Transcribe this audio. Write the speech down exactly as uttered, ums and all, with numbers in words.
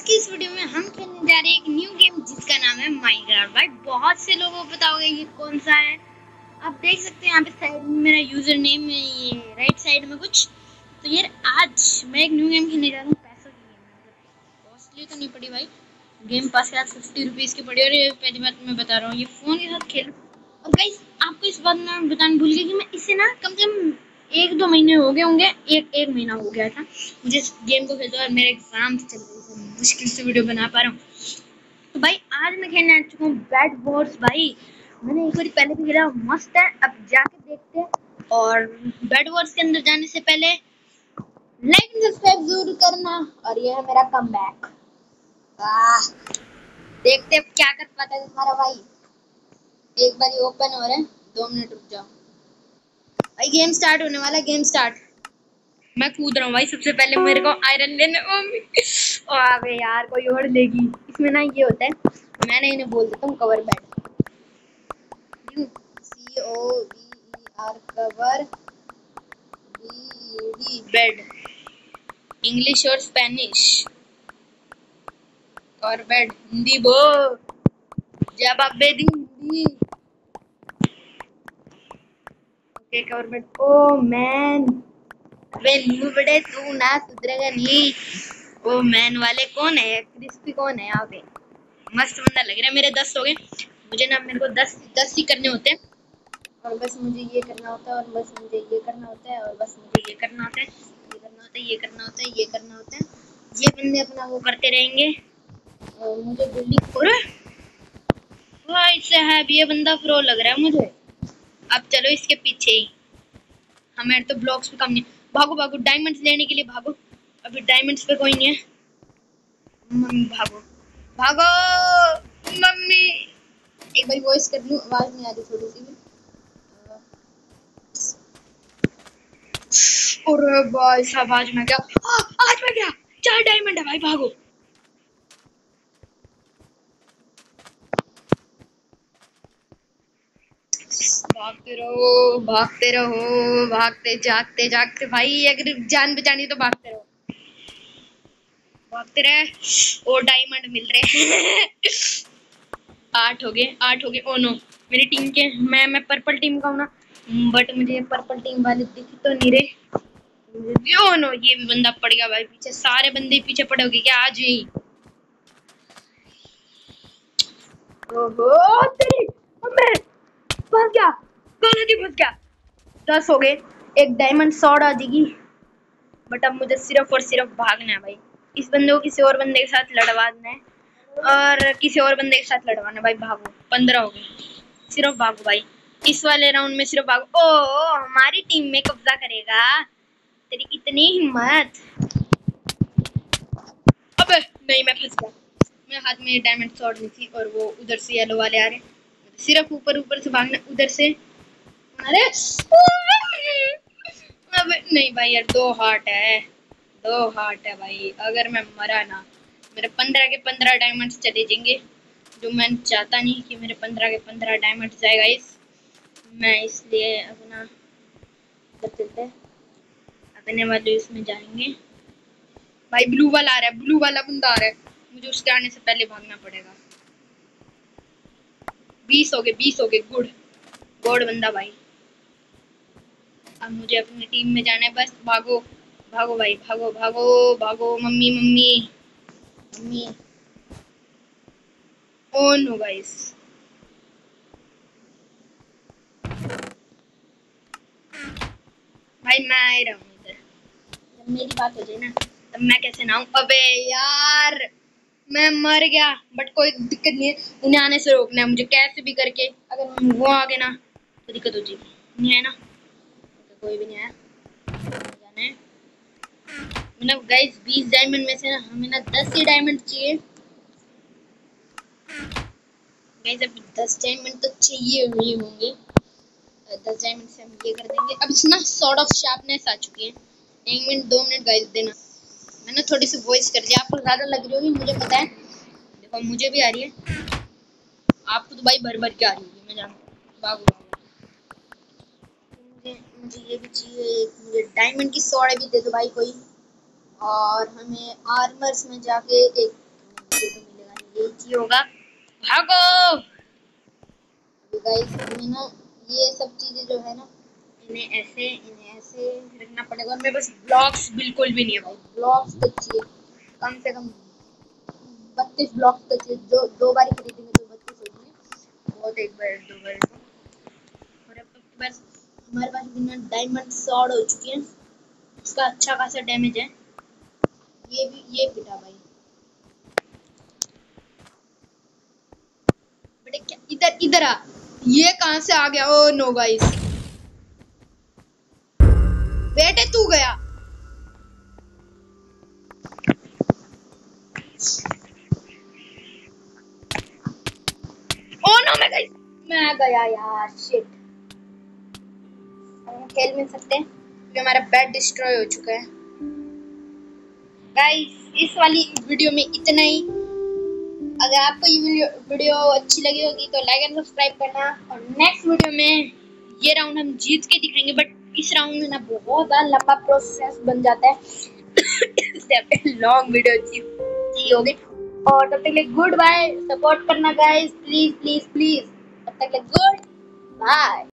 की इस वीडियो में हम खेलने जा रहे हैं एक न्यू गेम जिसका नाम है माइनक्राफ्ट। भाई बहुत से लोगों को पता होगा ये कौन सा है। आप देख सकते हैं यहाँ पे साइड में मेरा यूजर नेम है, ये राइट साइड में कुछ। तो यार आज मैं एक न्यू गेम खेलने जा रहा हूँ, पैसों की गेम है, कॉस्टली तो नहीं पड़ी भाई, गेम पास के साथ फिफ्टी रुपीज़ की पड़ी। और ये पहली बात मैं बता रहा हूँ, ये फ़ोन के साथ खेल। और गाइस आपको इस बात में बताना भूल गया कि मैं इसे ना कम से कम एक दो महीने हो गए होंगे, एक एक महीना हो गया था मुझे इस गेम को खेलते। और मेरे एग्जाम्स चल रहे थे, मुश्किल से वीडियो बना पा रहा हूँ। तो भाई आज मैं खेलने आ चुका हूँ बैड वॉर्स। भाई मैंने एक बार पहले भी खेला, मस्त है। अब जाके देखते हैं। और बैड वॉर्स के अंदर जाने से पहले लाइक एंड सब्सक्राइब जरूर करना। और ये है मेरा कमबैक। वाह, देखते हैं क्या कर पाता है हमारा भाई। एक बार ही ओपन हो रहा है, दो मिनट रुक जाओ भाई। गेम स्टार्ट होने वाला है, गेम स्टार्ट। मैं कूद रहा हूँ भाई। सबसे पहले मेरे को आयरन लेने। ओ अबे यार कोई और लेगी। इसमें ना ये होता है, मैंने इन्हें बोल देता हूँ cover bad, C O V E R, cover B D bed, English और स्पेनिश। कवर बेड हिंदी बो, जब आप बेदी Hindi. Okay cover bed. Oh man, वे न्यू बड़े तू ना सुधरेगा नहीं। ओ मैन वाले कौन है, क्रिस्पी कौन है यहाँ पे। मस्त बंदा लग रहा है। मेरे दस हो गए, मुझे ना मेरे को दस दस ही करने होते हैं। और बस मुझे ये करना होता है, और बस मुझे ये करना होता है, और बस मुझे ये करना होता है, ये करना होता है, ये करना होता है, ये करना होता है। ये बंदे अपना वो करते रहेंगे। और मुझे बिल्डिंग और भाई साहब ये बंदा प्रो लग रहा है मुझे। अब चलो इसके पीछे ही, हमें तो ब्लॉक्स पे कम नहीं। भागो भागो डायमंड्स लेने के लिए भागो। अभी डायमंड्स पे कोई नहीं है। मम्मी भागो भागो मम्मी। एक बार वॉइस कर लूं, आवाज नहीं आ रही थोड़ी सी भी। और भाई साहब आज मैं क्या, आ, आज मैं क्या, चार डायमंड है भाई। भागो भागते रहो भागते रहो, भागते जागते जागते भाई। अगर जान बचानी तो भागते रहो, भागते रहे। और डायमंड मिल रहे आठ हो गए, आठ हो गए। ओ नो, मेरी टीम के, मैं मैं पर्पल टीम का हूँ ना, बट मुझे पर्पल टीम वाले दिख तो नहीं रहे। ओ नो, ये भी बंदा पड़ गया भाई पीछे। सारे बंदे पीछे पड़े होगे क्या आज ही। ओहो तेरी मैं फंस गया, गलती फंस गया। दस हो गए, एक डायमंड शॉट आ जाएगी। बट अब मुझे सिर्फ और सिर्फ भागना है भाई। इस बंदे को किसी और बंदे के साथ लड़वाना है, और किसी और बंदे के साथ लड़वाना भाई। भागो, पंद्रह हो गए, सिर्फ भागो भाई। इस वाले राउंड में सिर्फ भागो। ओ हमारी टीम में कब्जा करेगा, तेरी इतनी हिम्मत। अबे नहीं, मैं फंस गया। मेरे हाथ में डायमंड शॉट नहीं थी, और वो उधर से येलो वाले आ रहे। सिर्फ ऊपर ऊपर से भागना, उधर से। अरे अबे नहीं भाई यार, दो हार्ट है, दो हार्ट है भाई। अगर मैं मरा ना, मेरे पंद्रह के पंद्रह डायमंड चले जाएंगे, जो मैं चाहता नहीं कि मेरे पंद्रह के पंद्रह डायमंड जाएगा। इस मैं इसलिए अपना चलते अपने वाले इसमें जाएंगे। भाई ब्लू वाला आ रहा है, ब्लू वाला बंदा आ रहा है, मुझे उसके आने से पहले भागना पड़ेगा। बीस हो गए, बीस हो गए। गुड गुड बंदा भाई। अब मुझे अपनी टीम में जाना है, बस भागो भागो भाई, भागो भागो भागो। मम्मी मम्मी मम्मी। ओ नो गाइस, भाई मैं आ रहा हूँ इधर। जब मेरी बात हो जाए ना, तब मैं कैसे ना आऊँ। अबे यार मैं मर गया, बट कोई दिक्कत नहीं है। उन्हें आने से रोकना है मुझे कैसे भी करके। अगर वो आ गए ना तो दिक्कत हो जाएगी। नहीं है ना, तो कोई भी नहीं आया, जाना है। मतलब गाइस बीस डायमंड में से ना हमें ना दस ही डायमंड चाहिए। गाइस अब दस डायमंड तो चाहिए ही होंगे। दस डायमंड से हम ये कर देंगे। अब ना सॉर्ड ऑफ शार्पनेस आ चुकी है। एक मिनट दो मिनट गाइस देना। मैंने थोड़ी सी वॉइस कर दिया, आपको ज्यादा लग रही होगी मुझे पता है। देखो मुझे भी आ रही है, आपको तो भाई भर भर के आ रही होगी, मैं जानता हूँ। भागो भागो। मुझे मुझे ये भी चाहिए, मुझे डायमंड की सॉर्ड भी दे दो भाई कोई। और हमें आर्मर्स में जाके एक ये तो मिलेगा नहीं, ये चाहिए होगा। भागो गाइस, हमें ना ये सब चीजें जो है ना, इन्हें ऐसे इन्हें ऐसे रखना पड़ेगा। और मेरे पास ब्लॉक्स बिल्कुल भी नहीं है भाई, ब्लॉक्स तो चाहिए कम से कम बत्तीस ब्लॉक्स तो चाहिए। जो दो बार खरीदेंगे तो बत्तीस होगी, बहुत एक बार दो बार तो। और अब तक बस हमारे पास बिना डायमंड स्वॉर्ड हो चुकी है, इसका अच्छा खासा डैमेज है। ये भी ये पिटा भाई, बेटे क्या इधर इधर आ, ये कहां से आ गया? ओ नो गाइस, बेटे तू गया। ओ नो मैं गाइस, मैं गया यार, शिट। हम खेल मिल सकते हैं क्योंकि हमारा बेड डिस्ट्रॉय हो चुका है। गाइस इस वाली वीडियो में इतना ही। अगर आपको ये वीडियो वीडियो अच्छी लगी होगी तो लाइक एंड सब्सक्राइब करना। और नेक्स्ट वीडियो में ये राउंड हम जीत के दिखाएंगे, बट इस राउंड में ना बहुत लंबा प्रोसेस बन जाता है। लॉन्ग वीडियो चाहिए होगी। और तब तक के लिए गुड बाय, सपोर्ट करना गाइस, प्लीज प्लीज प्लीज। तब तक के लिए गुड बाय।